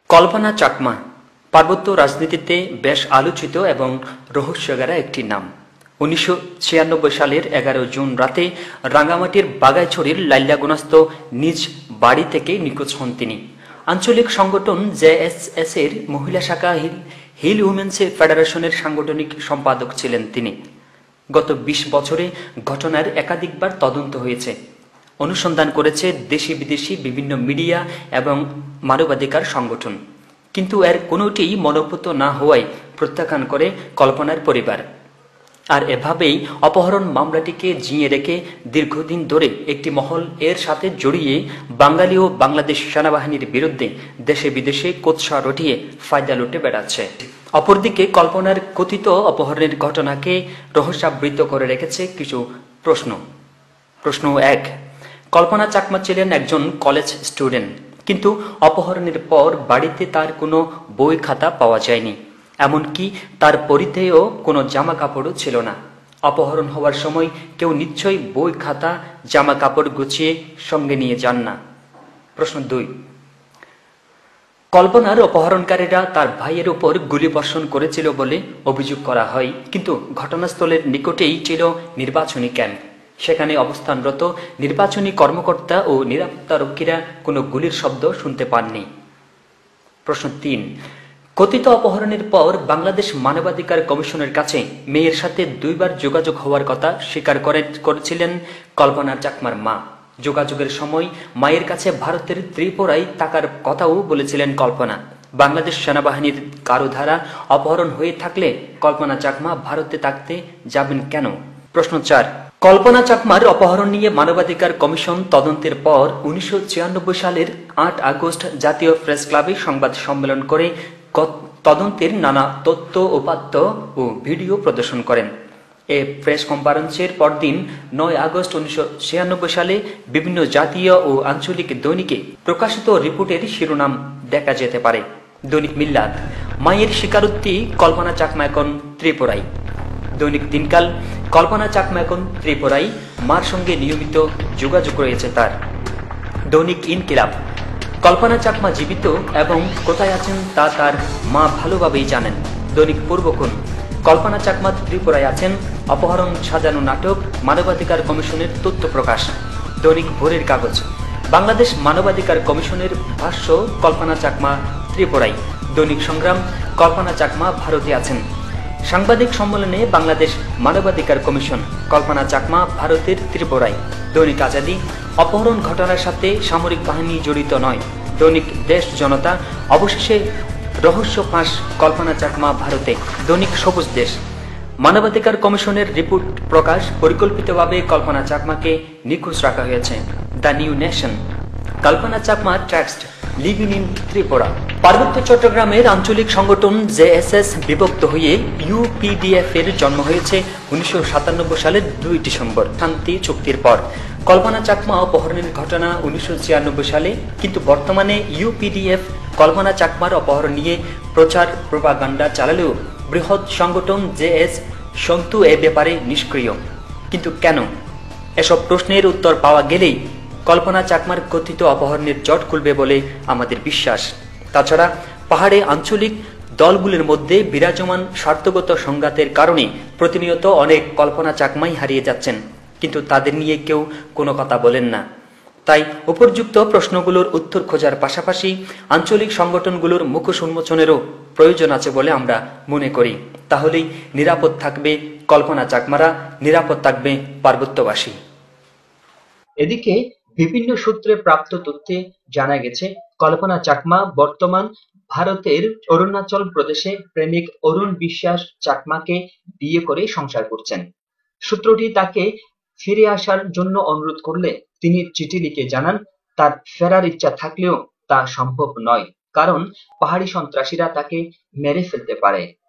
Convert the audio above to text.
কল্পনা চাকমা পার্বত্য রাজনীতিতে বেশ আলোচিত এবং রহস্যঘেরা একটি নাম। ১৯৯৬ সালের ১১ জুন রাতে রাঙ্গামাটির বাগাইছড়ির লাইল্যাগুনাস্ত নিজ বাড়ি থেকে নিখোঁজ হন তিনি। আঞ্চলিক সংগঠন জেএসএস এর মহিলা শাখা হিল উইমেন্স ফেডারেশনের সাংগঠনিক সম্পাদক ছিলেন তিনি। গত ২০ বছরে ঘটনার একাধিকবার তদন্ত হয়েছে, অনুসন্ধান করেছে দেশি বিদেশি বিভিন্ন মিডিয়া এবং মানবাধিকার সংগঠন, কিন্তু এর কোনোটিই মনোপুত না হওয়ায় প্রত্যাখ্যান করে কল্পনার পরিবার। আর এভাবেই অপহরণ মামলাটিকে জিঁয়ে রেখে দীর্ঘদিন ধরে একটি মহল এর সাথে জড়িয়ে বাঙালি ও বাংলাদেশ সেনাবাহিনীর বিরুদ্ধে দেশে বিদেশে কোৎসা রটিয়ে ফায়দা লুটে বেড়াচ্ছে। অপরদিকে কল্পনার কথিত অপহরণের ঘটনাকে রহস্যাবৃত করে রেখেছে কিছু প্রশ্ন। প্রশ্ন ১, কল্পনা চাকমা ছিলেন একজন কলেজ স্টুডেন্ট, কিন্তু অপহরণের পর বাড়িতে তার কোনো বই খাতা পাওয়া যায়নি, এমনকি তার পরিধেয়ও কোনো জামা কাপড়ও ছিল না। অপহরণ হওয়ার সময় কেউ নিশ্চয়ই বই খাতা জামা কাপড় গুছিয়ে সঙ্গে নিয়ে যান না। প্রশ্ন ২, কল্পনার অপহরণকারীরা তার ভাইয়ের উপর গুলিবর্ষণ করেছিল বলে অভিযোগ করা হয়, কিন্তু ঘটনাস্থলের নিকটেই ছিল নির্বাচনী ক্যাম্প। সেখানে অবস্থানরত নির্বাচনী কর্মকর্তা ও নিরাপত্তারক্ষীরা কোনো গুলির শব্দ শুনতে পাননি। প্রশ্ন ৩, কথিত অপহরণের পর বাংলাদেশ মানবাধিকার কমিশনের কাছে মেয়ের সাথে ২ বার যোগাযোগ হওয়ার কথা স্বীকার করেছিলেন কল্পনা চাকমার মা। যোগাযোগের সময় মায়ের কাছে ভারতের ত্রিপুরায় থাকার কথাও বলেছিলেন কল্পনা। বাংলাদেশ সেনাবাহিনীর কারো দ্বারা অপহরণ হয়ে থাকলে কল্পনা চাকমা ভারতে থাকতে যাবেন কেন? প্রশ্ন ৪, কল্পনা চাকমার অপহরণ নিয়ে মানবাধিকার কমিশন তদন্তের পর ১৯৯৬ সালের ৮ আগস্ট জাতীয় প্রেস ক্লাবে সংবাদ সম্মেলন করে তদন্তের নানা তথ্য, উপাত্ত ও ভিডিও প্রদর্শন করেন। এ প্রেস কনফারেন্সের পরদিন ৯ আগস্ট ১৯৯৬ সালে বিভিন্ন জাতীয় ও আঞ্চলিক দৈনিকে প্রকাশিত রিপোর্টের শিরোনাম দেখা যেতে পারে। দৈনিক মিল্লাত, মায়ের স্বীকারোক্তি, কল্পনা চাকমা এখন ত্রিপুরায়। দৈনিক দিনকাল, কল্পনা চাকমা এখন ত্রিপুরায়, মার সঙ্গে নিয়মিত যোগাযোগ রয়েছে তার। দৈনিক ইনকিলাব, কল্পনা চাকমা জীবিত এবং কোথায় আছেন তা তার মা ভালোভাবেই জানেন। দৈনিক পূর্বক্ষণ, কল্পনা চাকমা ত্রিপুরায় আছেন, অপহরণ সাজানো নাটক, মানবাধিকার কমিশনের তথ্য প্রকাশ। দৈনিক ভোরের কাগজ, বাংলাদেশ মানবাধিকার কমিশনের ভাষ্য, কল্পনা চাকমা ত্রিপুরায়। দৈনিক সংগ্রাম, কল্পনা চাকমা ভারতে আছেন। সাংবাদিক সম্মেলনে বাংলাদেশ মানবাধিকার কমিশন, কল্পনা চাকমা ভারতের ত্রিপুরায়। দৈনিক আজাদী, অপহরণ ঘটনার সাথে সামরিক বাহিনী জড়িত নয়। দৈনিক দেশ জনতা, অবশেষে রহস্য ফাঁস, কল্পনা চাকমা ভারতে। দৈনিক সবুজ দেশ, মানবাধিকার কমিশনের রিপোর্ট প্রকাশ, পরিকল্পিতভাবে কল্পনা চাকমাকে নিখোঁজ রাখা হয়েছে। The New Nation, Kalpana Chakma tracked living in Tripura. পার্বত্য চট্টগ্রামের আঞ্চলিক সংগঠন জেএসএস বিভক্ত হয়ে ইউপিডিএফ এর জন্ম হয়েছে ১৯৯৭ সালের ২ ডিসেম্বর শান্তি চুক্তির পর। কল্পনা চাকমা অপহরণের ঘটনা ১৯৯৬ সালে, কিন্তু বর্তমানে ইউপিডিএফ কল্পনা চাকমার অপহরণ নিয়ে প্রচার প্রোপাগান্ডা চালালেও বৃহৎ সংগঠন জেএস সন্তু এ ব্যাপারে নিষ্ক্রিয়। কিন্তু কেন? এসব প্রশ্নের উত্তর পাওয়া গেলেই কল্পনা চাকমার কথিত অপহরণের জট খুলবে বলে আমাদের বিশ্বাস। তাছাড়া পাহাড়ে আঞ্চলিক দলগুলির মধ্যে বিরাজমান স্বার্থগত সংঘাতের কারণে প্রতিনিয়ত অনেক কল্পনা চাকমাই হারিয়ে যাচ্ছেন, কিন্তু তাদের নিয়ে কেউ কোনো কথা বলেন না। তাই উপর্যুক্ত প্রশ্নগুলোর উত্তর খোঁজার পাশাপাশি আঞ্চলিক সংগঠনগুলোর মুখোশ উন্মোচনেরও প্রয়োজন আছে বলে আমরা মনে করি। তাহলেই নিরাপদ থাকবে কল্পনা চাকমারা, নিরাপদ থাকবে পার্বত্যবাসী। এদিকে বিভিন্ন সূত্রে প্রাপ্ত তথ্যে জানা গেছে, কল্পনা চাকমা বর্তমান ভারতের অরুণাচল প্রদেশে প্রেমিক অরুণ বিশ্বাস চাকমাকে বিয়ে করে সংসার করছেন। সূত্রটি তাকে ফিরে আসার জন্য অনুরোধ করলে তিনি চিঠি লিখে জানান, তার ফেরার ইচ্ছা থাকলেও তা সম্ভব নয়, কারণ পাহাড়ি সন্ত্রাসীরা তাকে মেরে ফেলতে পারে।